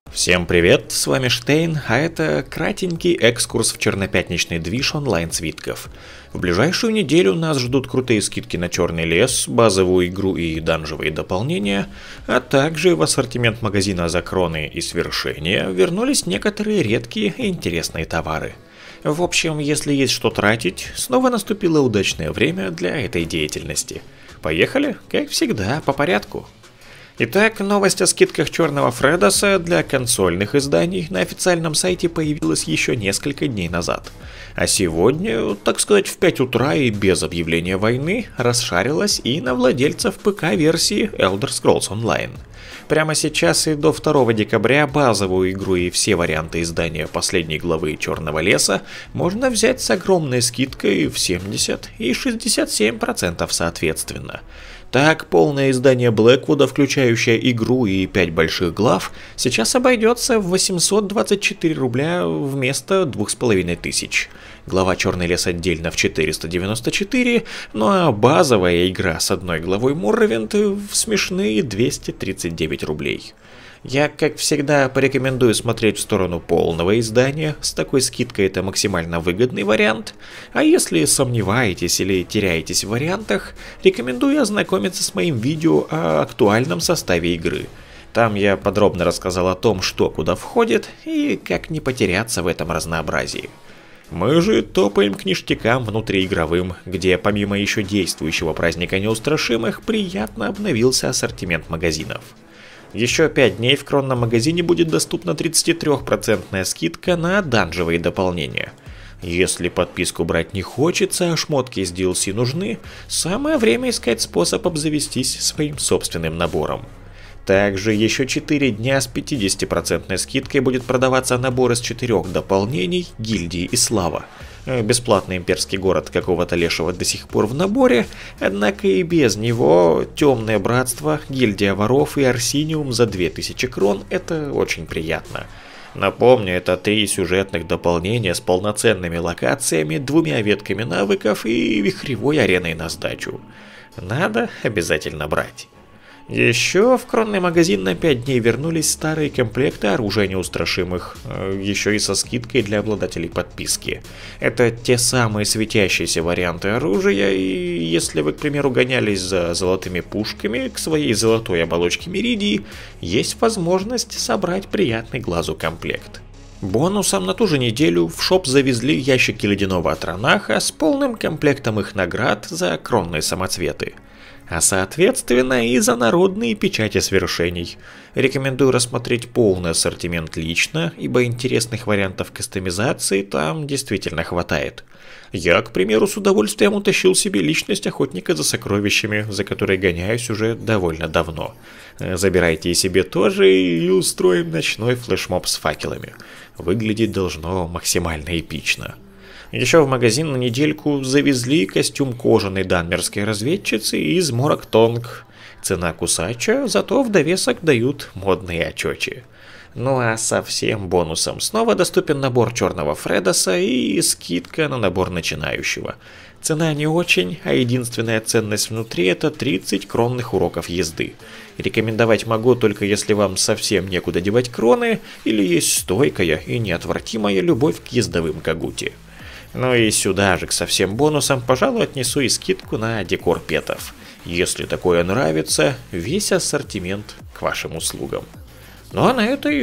Всем привет, с вами Штейн, а это кратенький экскурс в чернопятничный движ онлайн-свитков. В ближайшую неделю нас ждут крутые скидки на Черный лес, базовую игру и данжевые дополнения, а также в ассортимент магазина за кроны и свершения вернулись некоторые редкие и интересные товары. В общем, если есть что тратить, снова наступило удачное время для этой деятельности. Поехали, как всегда, по порядку. Итак, новость о скидках Черного Фредоса для консольных изданий на официальном сайте появилась еще несколько дней назад. А сегодня, так сказать, в 5 утра и без объявления войны, расшарилась и на владельцев ПК-версии Elder Scrolls Online. Прямо сейчас и до 2 декабря базовую игру и все варианты издания последней главы Черного леса можно взять с огромной скидкой в 70 и 67% соответственно. Так, полное издание Блэквуда, включающее игру и 5 больших глав, сейчас обойдется в 824 рубля вместо 2500. Глава Черный лес отдельно в 494, ну а базовая игра с одной главой Морровинд в смешные 239 рублей. Я, как всегда, порекомендую смотреть в сторону полного издания, с такой скидкой это максимально выгодный вариант, а если сомневаетесь или теряетесь в вариантах, рекомендую ознакомиться с моим видео о актуальном составе игры. Там я подробно рассказал о том, что куда входит и как не потеряться в этом разнообразии. Мы же топаем к ништякам внутриигровым, где помимо еще действующего праздника неустрашимых приятно обновился ассортимент магазинов. Еще 5 дней в кронном магазине будет доступна 33% скидка на данжевые дополнения. Если подписку брать не хочется, а шмотки из DLC нужны, самое время искать способ обзавестись своим собственным набором. Также еще 4 дня с 50% скидкой будет продаваться набор из 4 дополнений «Гильдии и Слава». Бесплатный имперский город какого-то лешего до сих пор в наборе, однако и без него Темное Братство, Гильдия Воров и Арсиниум за 2000 крон – это очень приятно. Напомню, это 3 сюжетных дополнения с полноценными локациями, 2 ветками навыков и вихревой ареной на сдачу. Надо обязательно брать. Еще в кронный магазин на 5 дней вернулись старые комплекты оружия неустрашимых, еще и со скидкой для обладателей подписки. Это те самые светящиеся варианты оружия, и если вы, к примеру, гонялись за золотыми пушками к своей золотой оболочке Меридии, есть возможность собрать приятный глазу комплект. Бонусом на ту же неделю в шоп завезли ящики ледяного Атронаха с полным комплектом их наград за кронные самоцветы. А соответственно и за народные печати свершений. Рекомендую рассмотреть полный ассортимент лично, ибо интересных вариантов кастомизации там действительно хватает. Я, к примеру, с удовольствием утащил себе личность охотника за сокровищами, за которой гоняюсь уже довольно давно. Забирайте и себе тоже и устроим ночной флешмоб с факелами. Выглядеть должно максимально эпично. Еще в магазин на недельку завезли костюм кожаной данмерской разведчицы из Морактонг. Цена кусача, зато в довесок дают модные очечи. Ну а со всем бонусом снова доступен набор Черного Фредоса и скидка на набор начинающего. Цена не очень, а единственная ценность внутри это 30 кронных уроков езды. Рекомендовать могу только если вам совсем некуда девать кроны или есть стойкая и неотвратимая любовь к ездовым кагути. Ну и сюда же к совсем бонусам, пожалуй, отнесу и скидку на декор петов. Если такое нравится, весь ассортимент к вашим услугам. Ну а на этой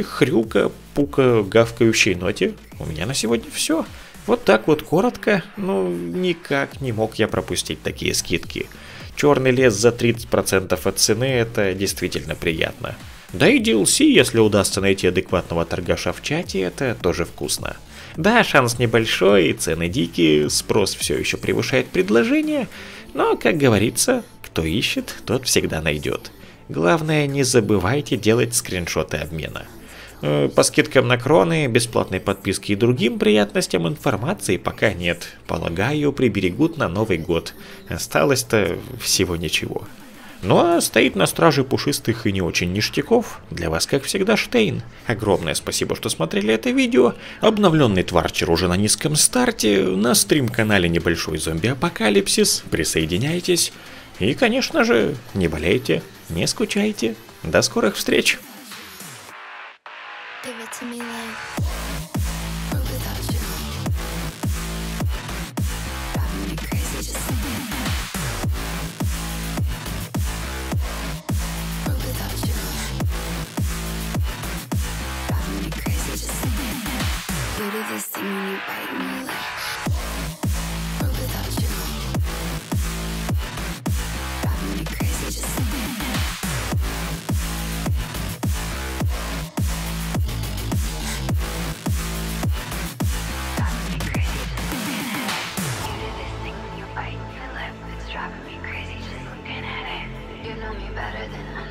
хрюка-пука-гавкающей ноте у меня на сегодня все. Вот так вот коротко, но никак не мог я пропустить такие скидки. Черный лес за 30% от цены, это действительно приятно. Да и DLC, если удастся найти адекватного торгаша в чате, это тоже вкусно. Да, шанс небольшой, цены дикие, спрос все еще превышает предложение, но, как говорится, кто ищет, тот всегда найдет. Главное, не забывайте делать скриншоты обмена. По скидкам на кроны, бесплатной подписке и другим приятностям информации пока нет. Полагаю, приберегут на Новый год. Осталось-то всего ничего. Ну а стоит на страже пушистых и не очень ништяков для вас, как всегда, Штейн. Огромное спасибо, что смотрели это видео. Обновленный Тварчер уже на низком старте. На стрим-канале небольшой зомби-апокалипсис. Присоединяйтесь. И, конечно же, не болейте, не скучайте. До скорых встреч! it to me like world without you, driving me crazy just thinking. World without you, driving me crazy just thinking. You do this thing when you bite me like world without you, driving me crazy just thinking. Driving me crazy just looking at it. You know me better than I